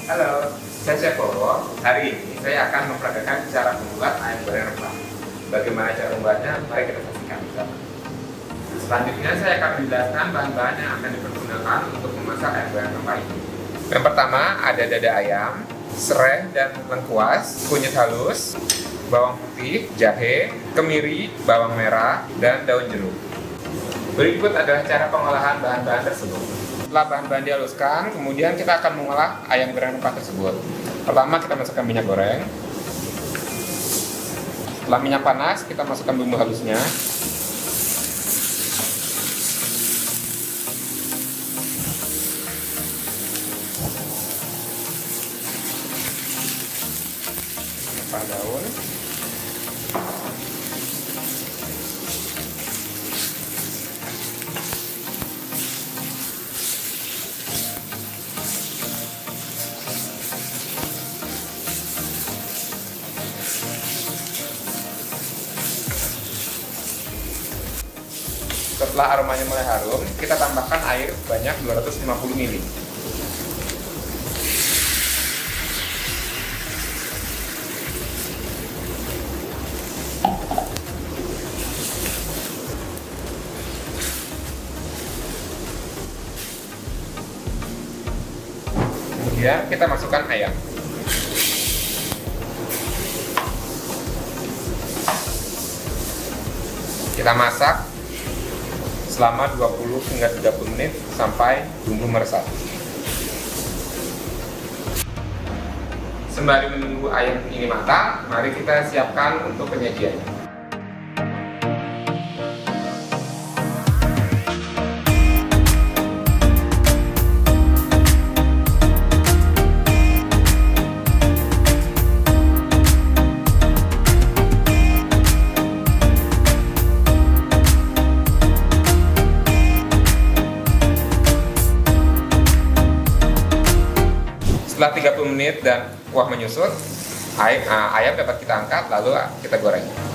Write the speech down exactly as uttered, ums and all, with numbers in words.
Halo, saya Chef Bowo. Hari ini saya akan memperagakan cara membuat ayam goreng rempah. Bagaimana cara membuatnya? Mari kita saksikan bersama. Selanjutnya saya akan menjelaskan bahan-bahan yang akan dipergunakan untuk memasak ayam goreng rempah ini. Yang pertama ada dada ayam, serai dan lengkuas, kunyit halus, bawang putih, jahe, kemiri, bawang merah, dan daun jeruk. Berikut adalah cara pengolahan bahan-bahan tersebut. Setelah bahan-bahan dihaluskan, kemudian kita akan mengolah ayam goreng rempah tersebut. Pertama kita masukkan minyak goreng. Setelah minyak panas, kita masukkan bumbu halusnya. Rempah daun. Setelah aromanya mulai harum, kita tambahkan air sebanyak dua ratus lima puluh mililiter. Kemudian kita masukkan ayam. Kita masak selama dua puluh hingga tiga puluh menit sampai bumbu meresap. Sembari menunggu ayam ini matang, mari kita siapkan untuk penyajiannya. Setelah tiga puluh menit dan kuah menyusut, ayam dapat kita angkat lalu kita goreng.